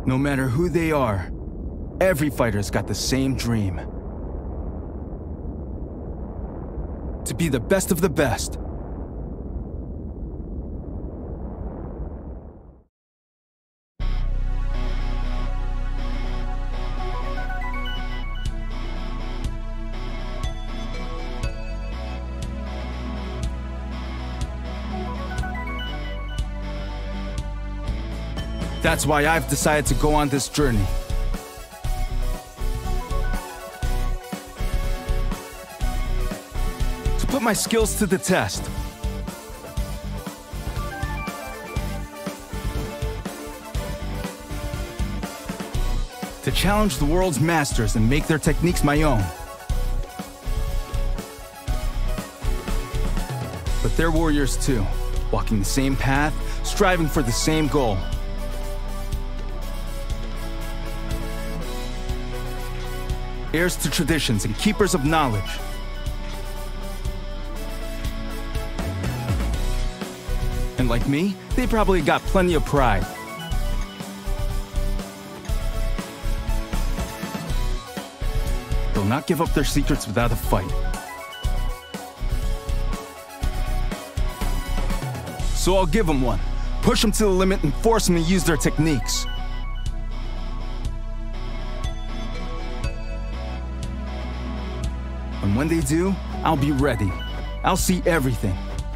No matter who they are, every fighter's got the same dream. To be the best of the best. That's why I've decided to go on this journey. To put my skills to the test. To challenge the world's masters and make their techniques my own. But they're warriors too, walking the same path, striving for the same goal. Heirs to traditions and keepers of knowledge. And like me, they probably got plenty of pride. They'll not give up their secrets without a fight. So I'll give them one, push them to the limit and force them to use their techniques. And when they do, I'll be ready. I'll see everything.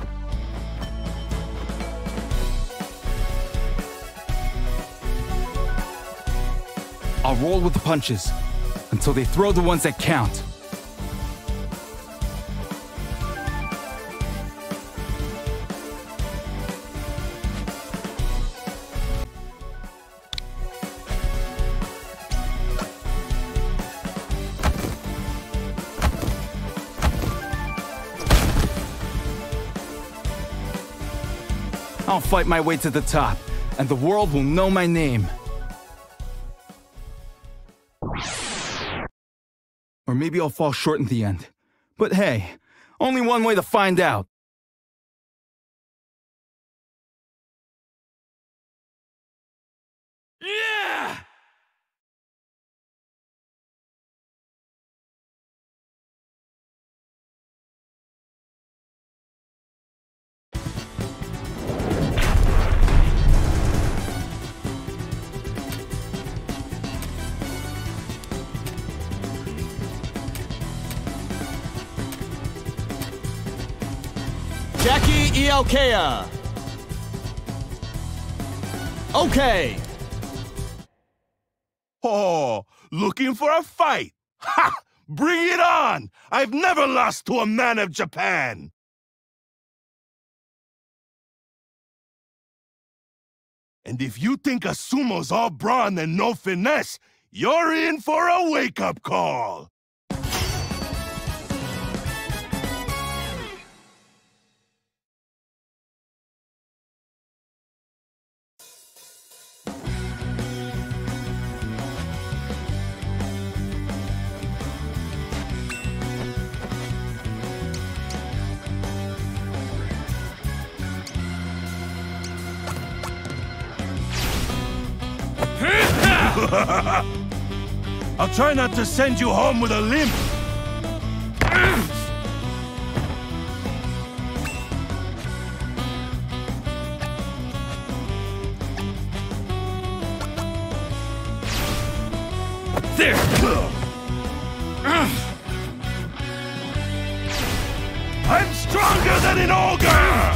I'll roll with the punches until they throw the ones that count. I'll fight my way to the top, and the world will know my name. Or maybe I'll fall short in the end. But hey, only one way to find out. Yeah! Jackie Ialkea. Okay. Oh, looking for a fight? Ha! Bring it on! I've never lost to a man of Japan! And if you think a sumo's all brawn and no finesse, you're in for a wake-up call! I'll try not to send you home with a limp. There! I'm stronger than an ogre!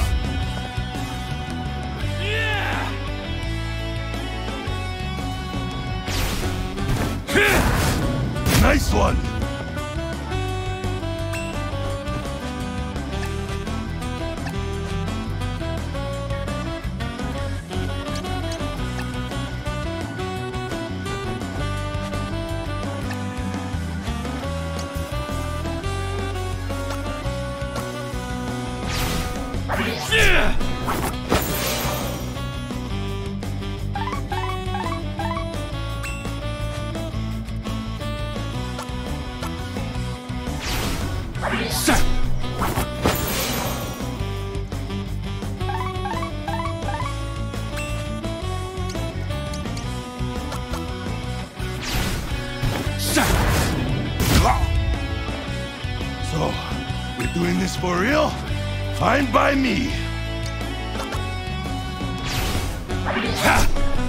Nice one! For real? Fine by me. Ha!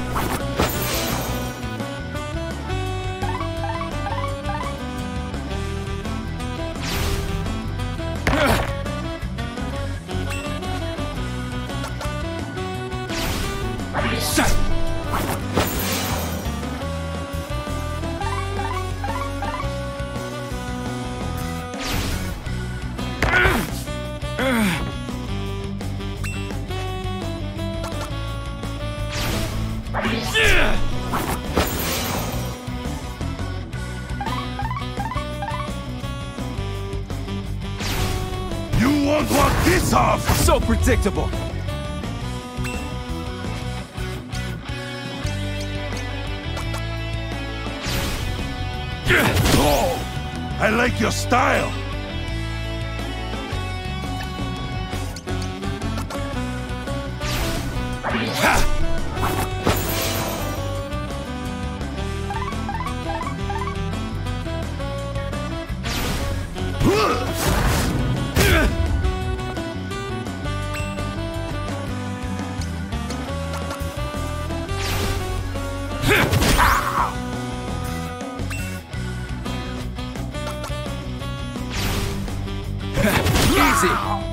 You won't want this off! So predictable. Oh, I like your style. Ha! Easy.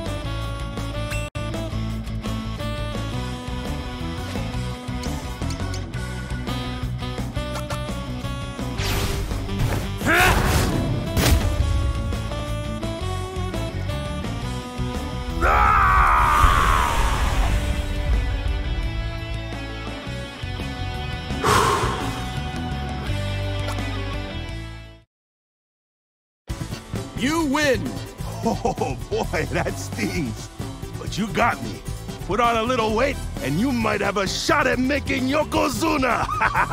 You win! Oh boy, that stings. But you got me. Put on a little weight, and you might have a shot at making Yokozuna!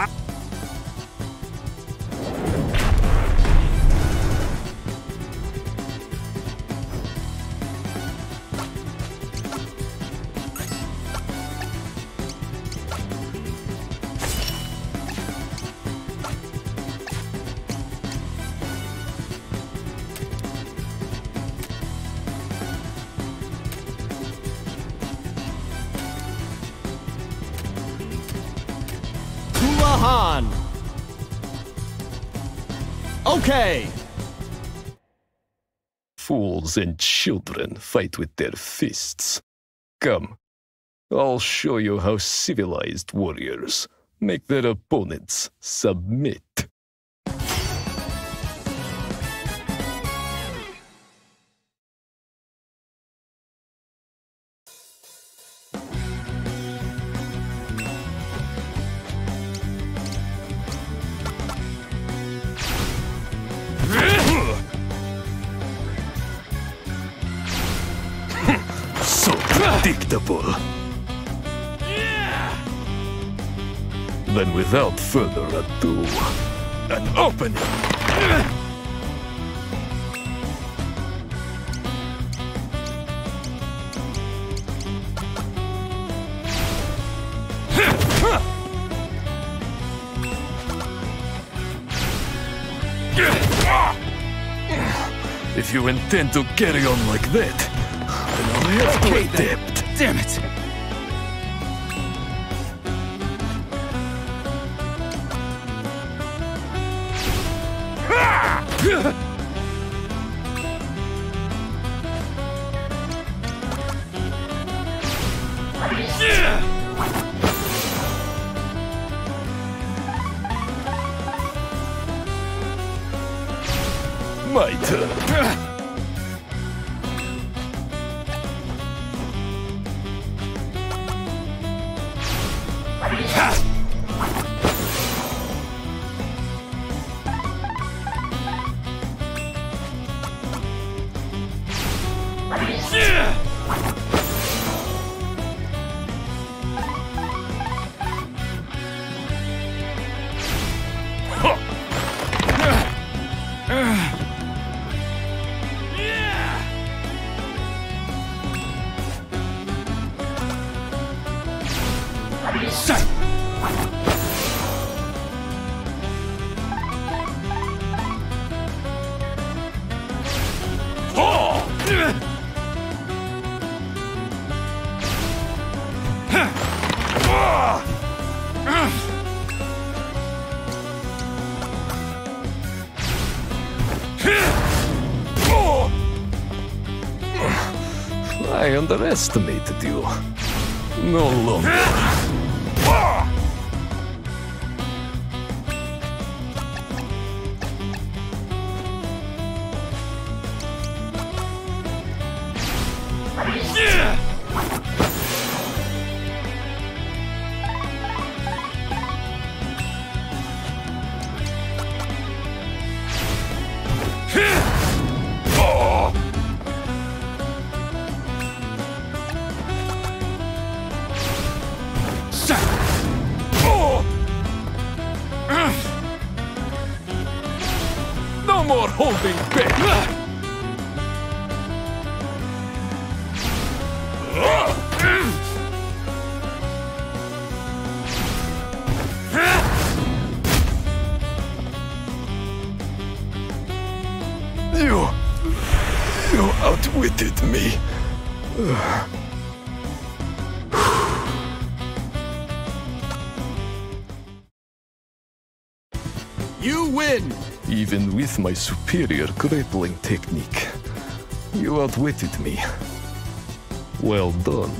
Hulahan! Okay! Fools and children fight with their fists. Come, I'll show you how civilized warriors make their opponents submit. So predictable. Then without further ado, an opening. If you intend to carry on like that, then I'll have to adapt. Damn it. My turn. underestimated you. No longer. No more holding back! You outwitted me. You win! Even with my superior grappling technique, you outwitted me. Well done.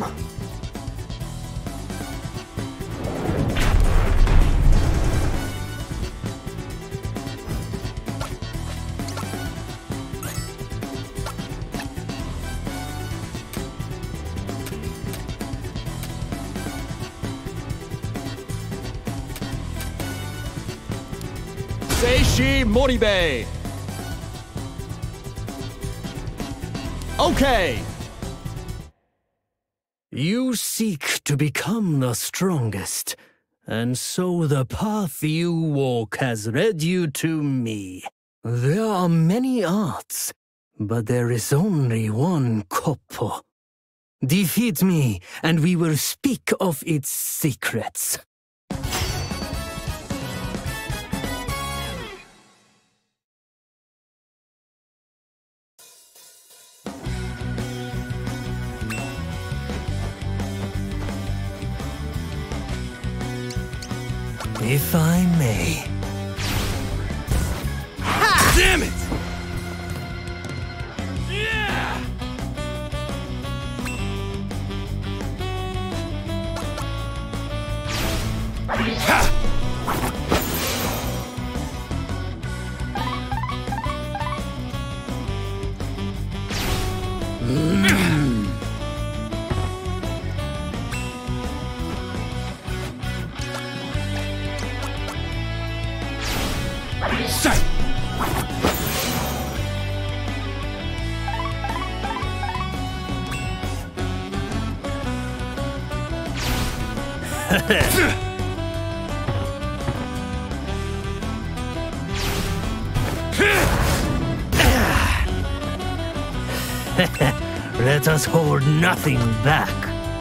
Seishi Moribe! Okay! You seek to become the strongest, and so the path you walk has led you to me. There are many arts, but there is only one Koppo. Defeat me, and we will speak of its secrets. If I may. Ha! Damn it! Let us hold nothing back.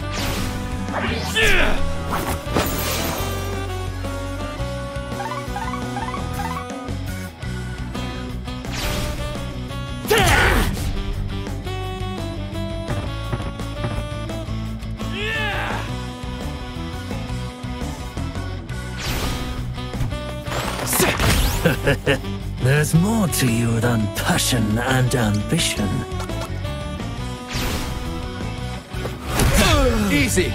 There's more to you than passion and ambition. Easy!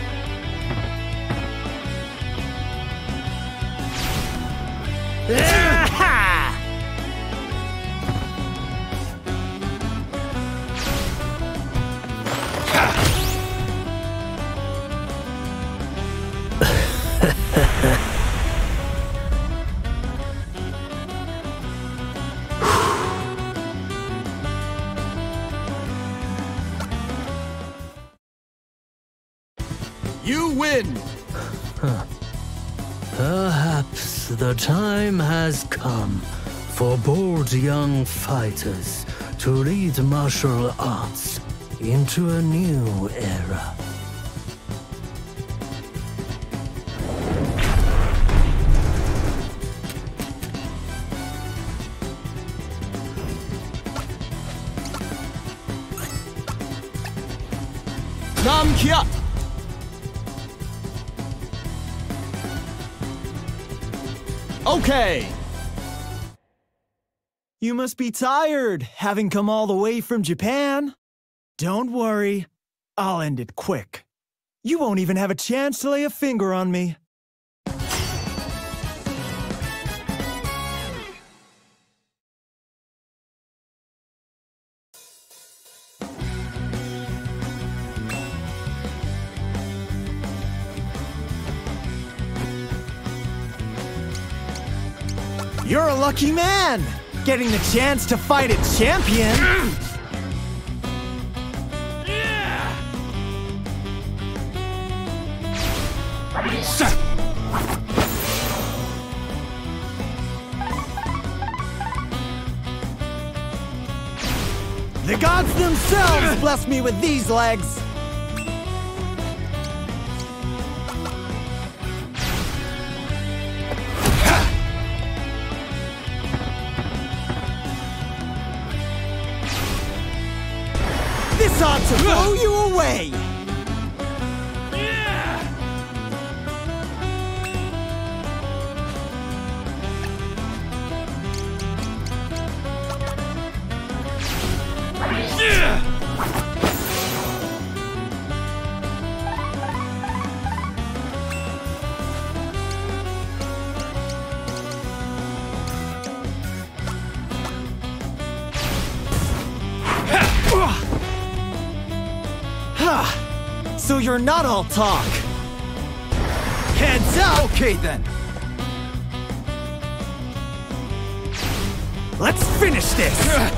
You win! Perhaps the time has come for bold young fighters to lead martial arts into a new era. Namkia! Okay! You must be tired, having come all the way from Japan. Don't worry. I'll end it quick. You won't even have a chance to lay a finger on me. You're a lucky man, getting the chance to fight a champion. The gods themselves bless me with these legs. This ought to blow you away! So you're not all talk. Heads up! Okay then. Let's finish this!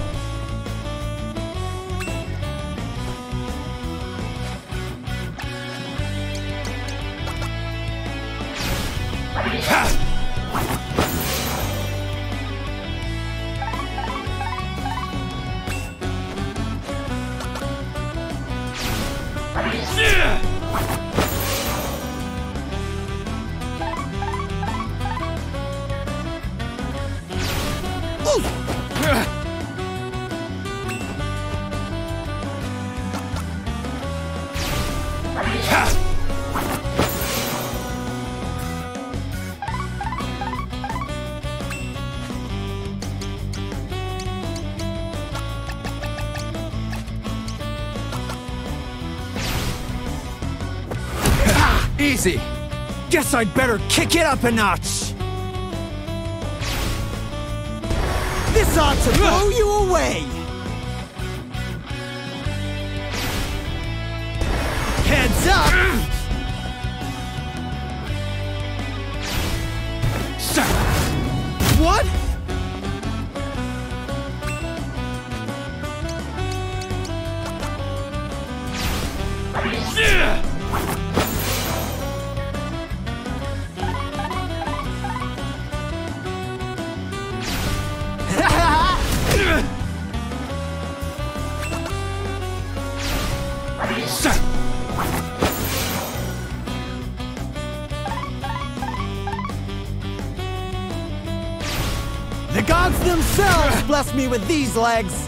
Easy. Guess I'd better kick it up a notch. This ought to blow you away. Heads up! What? The gods themselves bless me with these legs.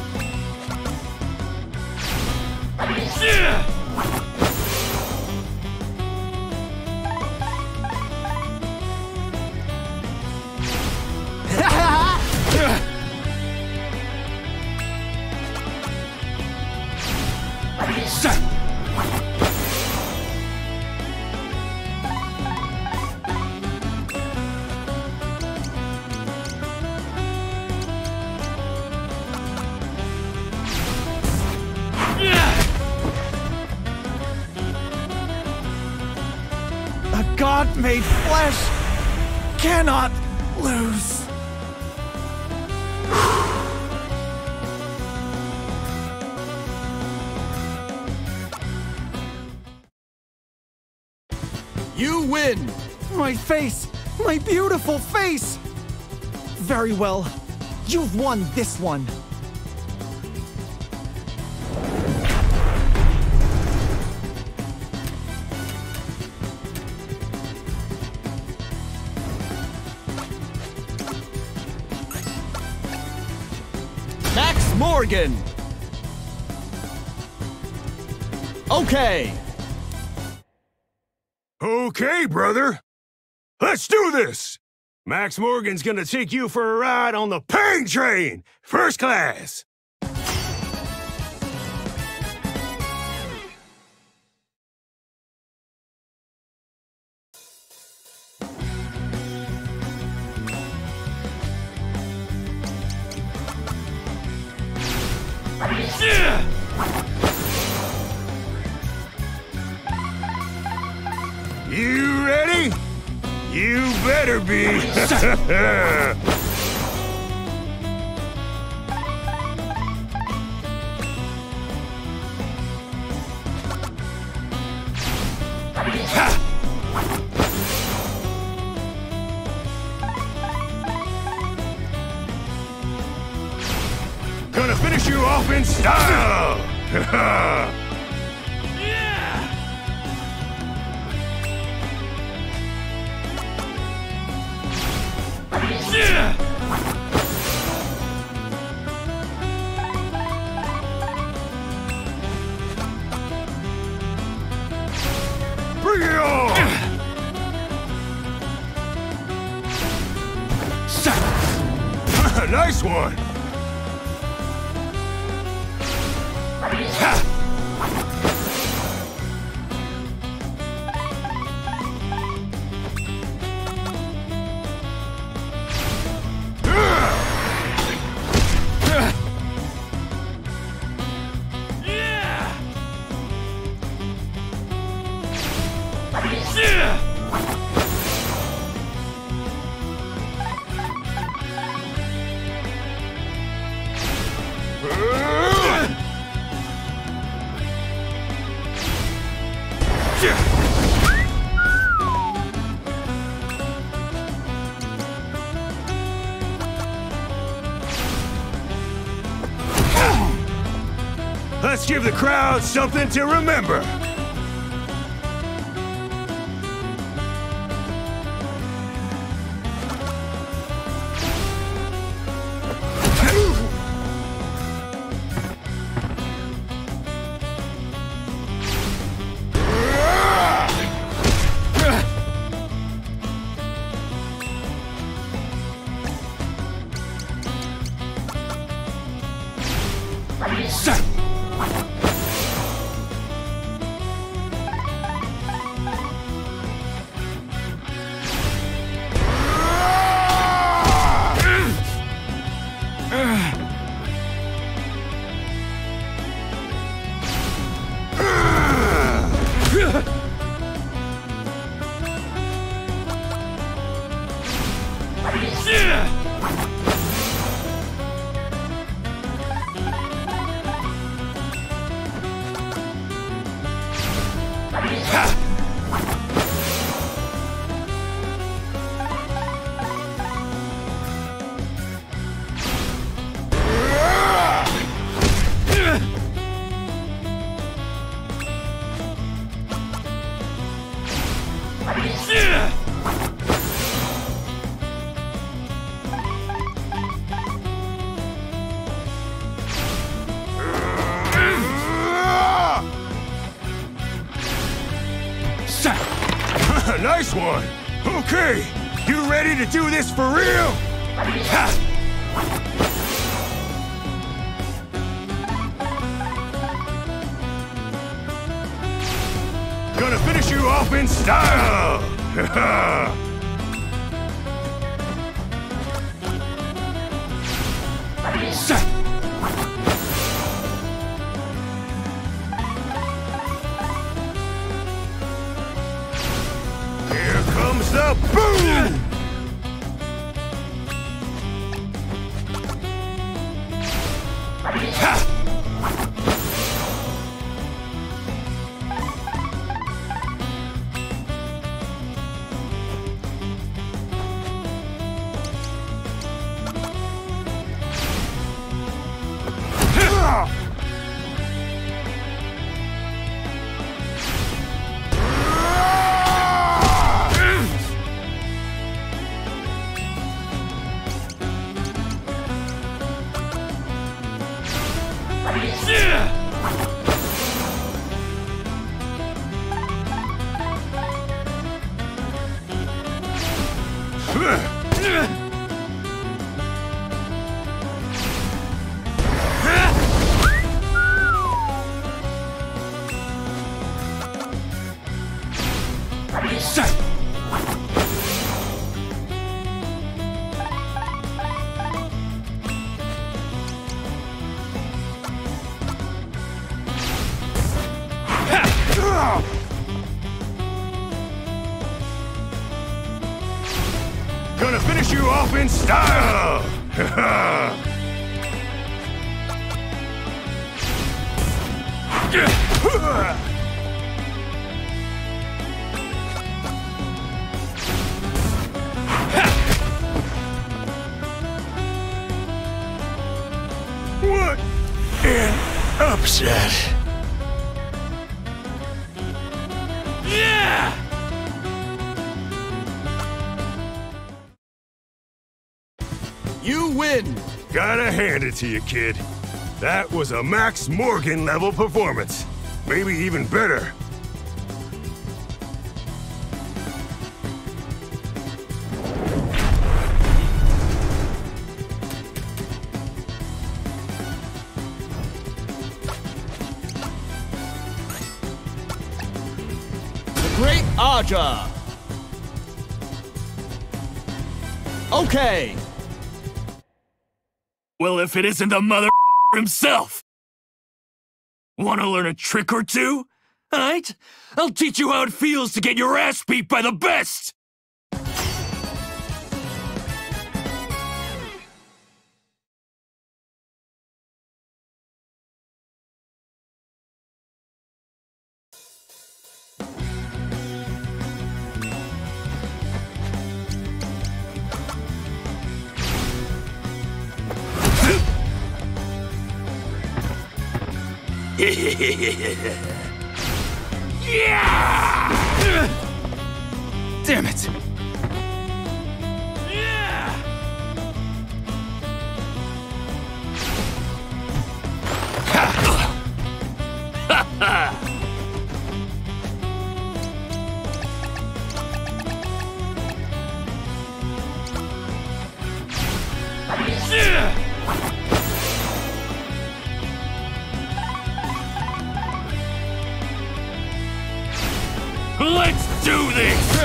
A god made flesh cannot lose. You win! My face! My beautiful face! Very well. You've won this one. Max Morgan! Okay! Okay, brother. Let's do this! Max Morgan's gonna take you for a ride on the Pain Train! First class! You ready? You better be. Gonna finish you off in style! Bring it on! Nice one! Let's give the crowd something to remember. Nice one! Okay, you ready to do this for real? Ha! Gonna finish you off in style! Here comes the boom! Ha! you off in style! What an upset! Yeah! You win! Gotta hand it to you, kid. That was a Max Morgan level performance. Maybe even better. The Great Aja! Okay! Well, if it isn't the mother himself! Wanna learn a trick or two? Alright? I'll teach you how it feels to get your ass beat by the best! Yeah! Damn it! Let's do this!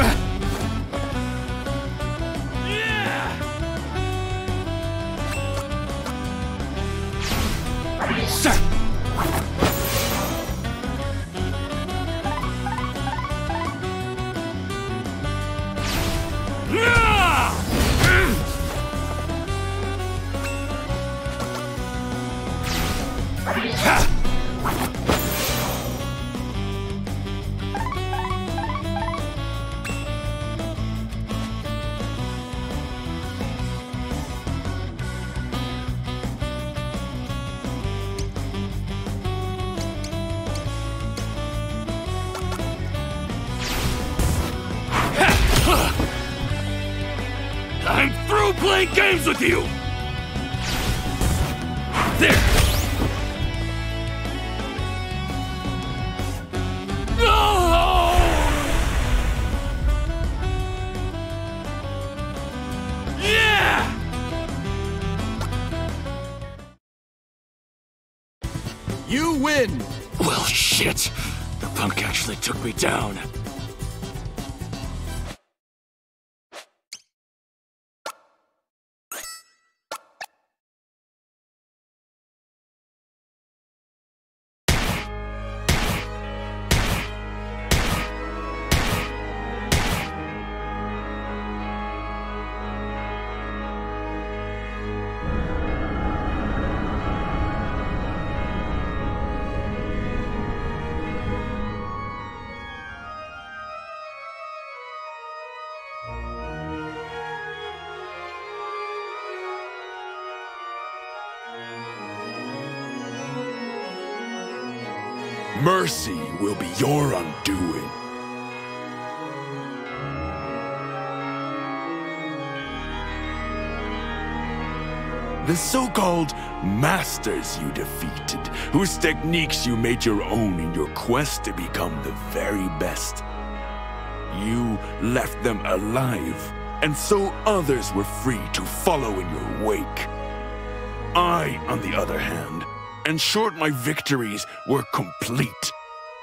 I'm through playing games with you! There! No! Yeah! You win! Well, shit! The punk actually took me down. Mercy will be your undoing. The so-called masters you defeated, whose techniques you made your own in your quest to become the very best. You left them alive, and so others were free to follow in your wake. I, on the other hand, ensured my victories were complete.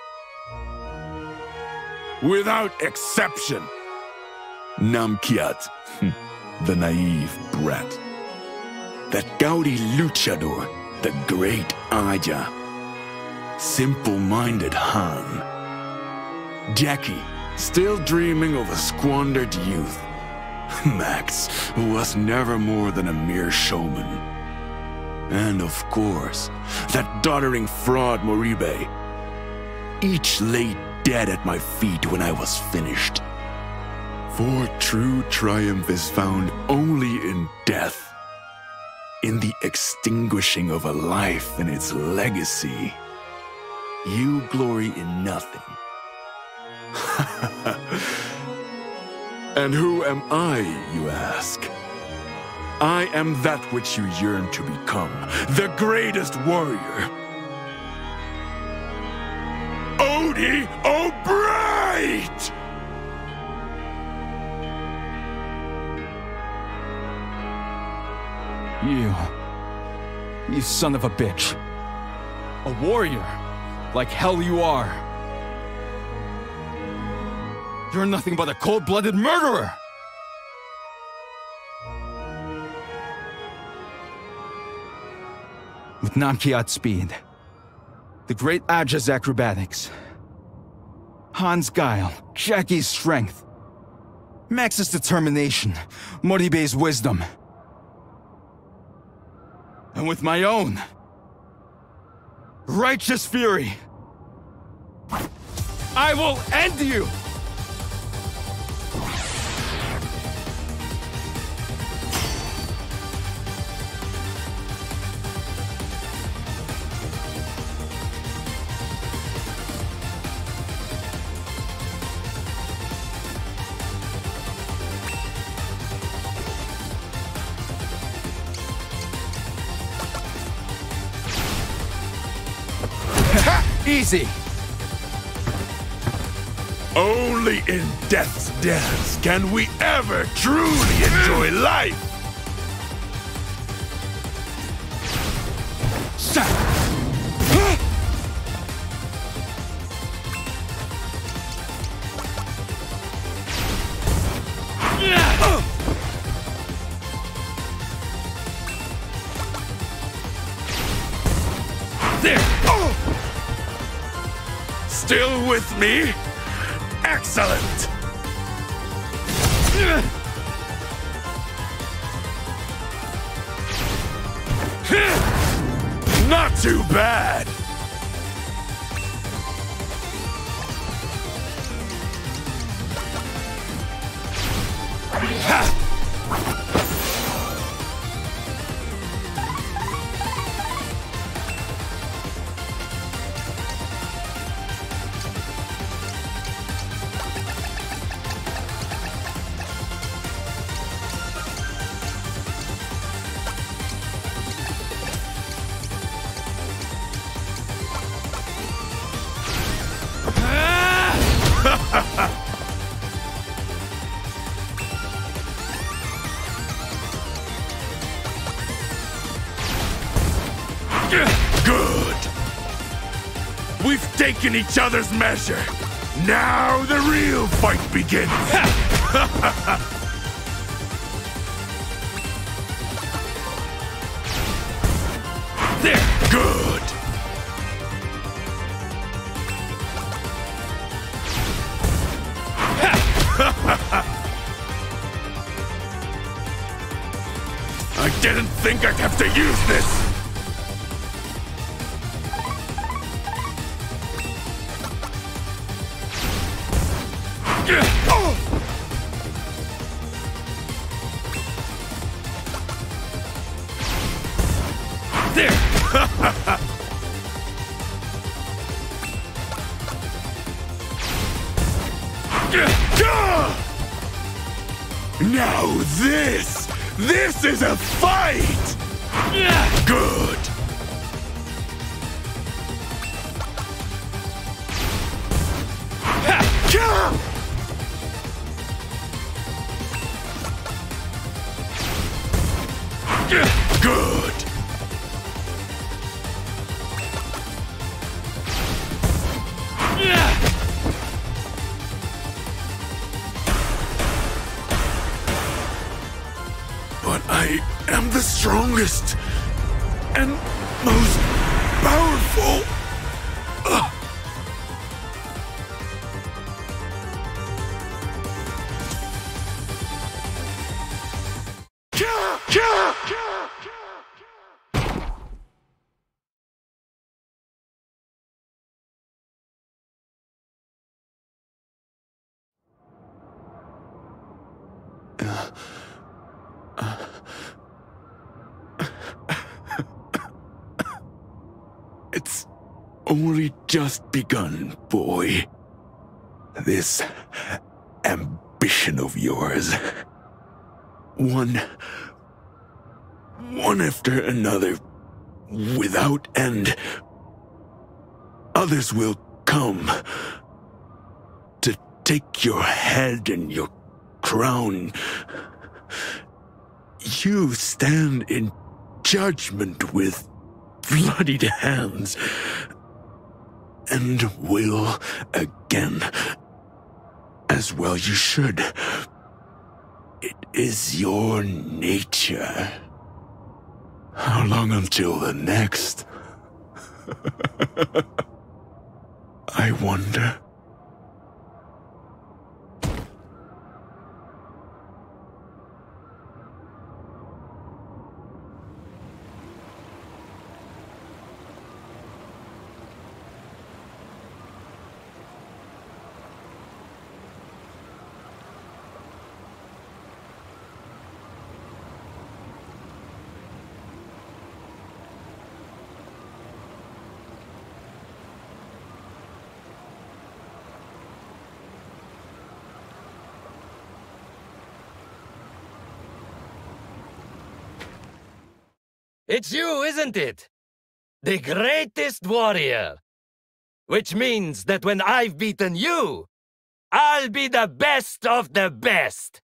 Without exception. Namkiat, the naive brat. That gaudy luchador, the great Aja. Simple-minded Han. Jackie, still dreaming of a squandered youth. Max was never more than a mere showman. And of course, that doddering fraud Moribe. Each lay dead at my feet when I was finished. For true triumph is found only in death, in the extinguishing of a life and its legacy. You glory in nothing. And who am I, you ask? I am that which you yearn to become, the greatest warrior. Odie O'Bright! You son of a bitch. A warrior, like hell you are. You're nothing but a cold-blooded murderer! With Namkiat's speed, the great Aja's acrobatics, Han's guile, Jackie's strength, Max's determination, Moribe's wisdom, and with my own righteous fury, I will end you! Easy! Only in death's dance can we ever truly enjoy life! There! Still with me? Excellent! Not too bad! Good! We've taken each other's measure. Now the real fight begins! There! Good! I didn't think I'd have to use this! There! Now this is a fight! Good! Good! But I am the strongest and most powerful. only just begun, boy. This ambition of yours. One after another, without end. Others will come to take your head and your crown. You stand in judgment with bloodied hands, and will again. As well you should. It is your nature. How long until the next? I wonder. It's you, isn't it? The greatest warrior. Which means that when I've beaten you, I'll be the best of the best.